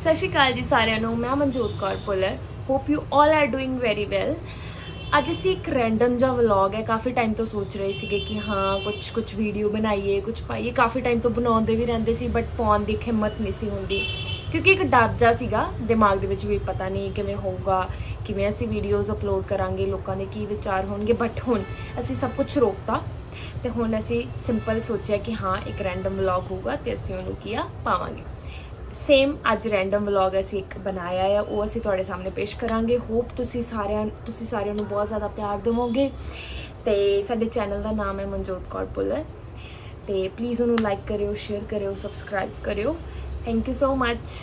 सत श्री अकाल जी सारिਆਂ ਨੂੰ मैं Manjot Kaur Pullar hope you all are doing very well. ਅੱਜ ਅਸੀਂ एक रैंडम जा व्लॉग है, काफ़ी टाइम तो सोच रहे थे कि हाँ कुछ वीडियो बनाइए कुछ पाइए, काफ़ी टाइम तो बनाते भी रहते सी बट पाने की हिम्मत नहीं सी होंदी क्योंकि एक डर जा सीगा दिमाग दे विच भी पता नहीं किवें होगा, किवें असीं वीडियोज़ अपलोड करांगे, लोगों के की विचार होणगे। बट हुण असीं सब कुछ रोकता तो हुण असीं सिंपल सोचा कि हाँ एक रैंडम व्लॉग होगा तो असीं उहनूं की पावांगे। सेम अज रैंडम व्लॉग असी एक बनाया है, वो असी तुहाडे सामने पेश करांगे। होप तुसी सारिਆਂ ਨੂੰ बहुत ज़्यादा प्यार देवोगे। तो साडे चैनल का नाम है मनजोत कौर पुलर, तो प्लीज़ उन्होंने लाइक करियो, शेयर करियो, सबसक्राइब करियो। Thank you so much.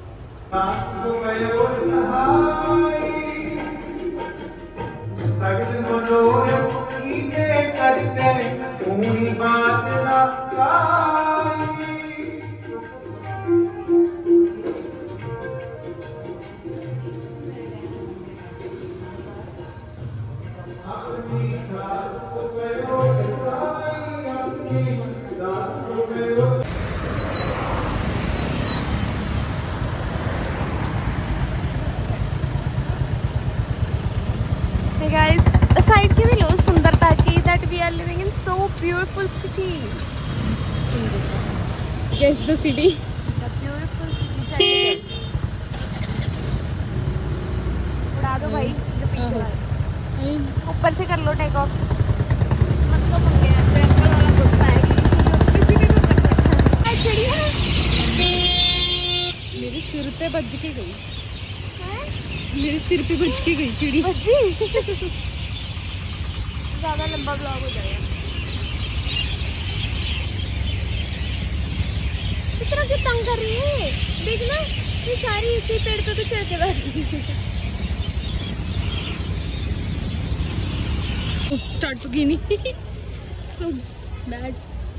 Hey guys, aside के भी लो सुंदरता की that we are living in so beautiful city. Guess the city. The beautiful city. उड़ा दो भाई जो पीछे वाला, ऊपर से कर लो टेक ऑफ। मत तो पंगे हैं, ट्रैक्टर वाला गुस्सा है किसी भी को कर सकता है। चिड़िया मेरे सिर पे बज के गई, मेरे सिर पे बज के गई चिड़ी। ज्यादा लंबा ब्लॉग हो जाएगा। इस तरह क्यों तंग कर रही है? देखना ये सारी इसी पेड़ पे तो चढ़ के बैठी। स्टार्ट तो की नहीं। सो बैड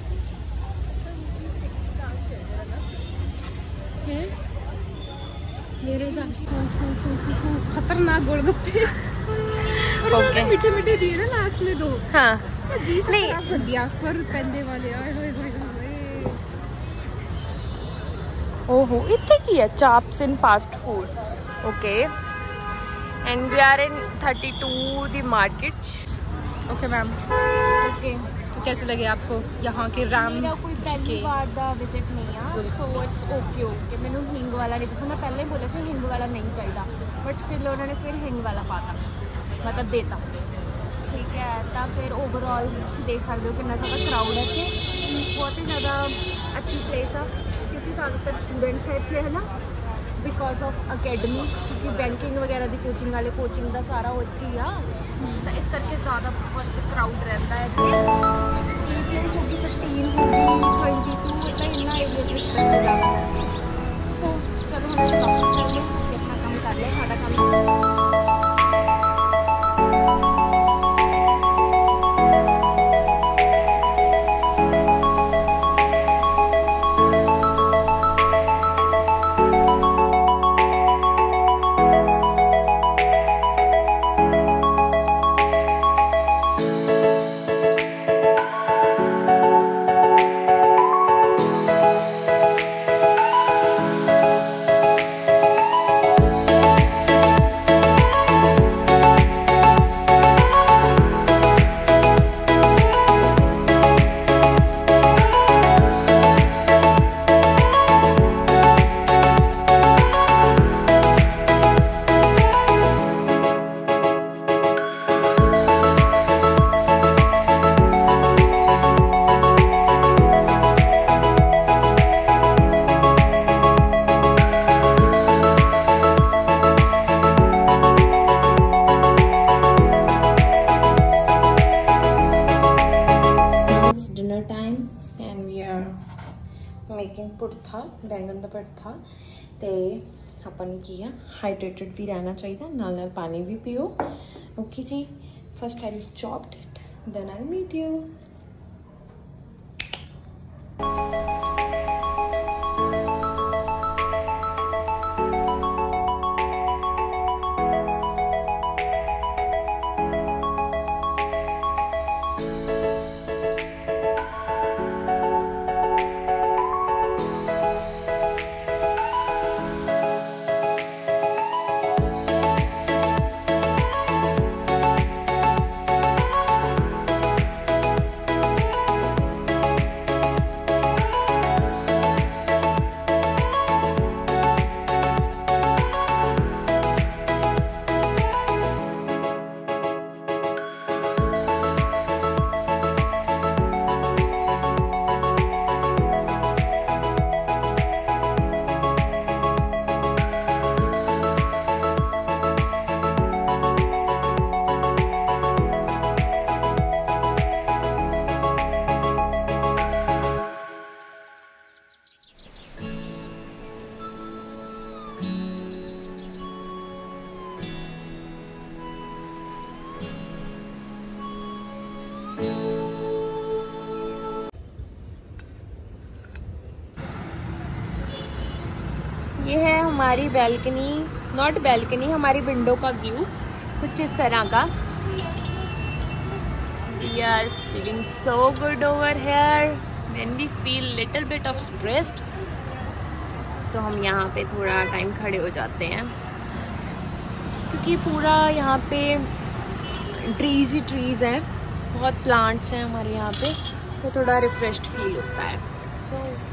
मेरे हिसाब से खतरनाक गोलगप्पे और मीठे मीठे दिए ना लास्ट में दो। हाँ जी नहीं कर दिया पर पेंदे वाले आए होए होए ओहो इतने की है चाप्स in fast food. Okay and we are in 32 the market. Okay ma'am. Okay तो कैसे लगे आपको यहाँ के राम? मेरा कोई पहली बार दा विजिट नहीं है, सो इट्स ओके ओके। मैंने हिंग वाला नहीं पसंद, मैं पहले बोला था हिंग वाला नहीं चाहिए बट स्टिल उन्होंने फिर हिंग वाला पाता, मतलब देता। ठीक है तो फिर ओवरऑल तुम देख सकते हो कितना ज़्यादा क्राउड है इतने, बहुत ही ज़्यादा अच्छी प्लेस है क्योंकि ज़्यादातर स्टूडेंट्स है इतने, है ना, बिकॉज ऑफ अकेडमी, क्योंकि बैंकिंग वगैरह की कोचिंग वाले कोचिंग का सारा वो इत्थे ही आ, तो इस करके ज़्यादा बहुत क्राउड रहता है। ये प्लेस होगी 15 होगी 22 मतलब इन्ना एरिया ज़्यादा करके। सो चलो हम वापस कर लें, अपना काम कर लें, सारा काम। मेकिंग भुर्ता बैंगन का भुर्ता। तो अपन की है हाइड्रेटेड भी रहना चाहिए, नाल नाल पानी भी पियो। ओके जी, first I will chopped it then I will meet you. हमारी बैल्कनी, नॉट बैल्कनी, हमारी विंडो का व्यू कुछ इस तरह का। We are feeling so good over here when we feel little bit of stressed, तो हम यहाँ पे थोड़ा टाइम खड़े हो जाते हैं क्योंकि पूरा यहाँ पे ट्रीज ही ट्रीज हैं, बहुत प्लांट्स हैं हमारे यहाँ पे, तो थोड़ा रिफ्रेश्ड फील होता है। सो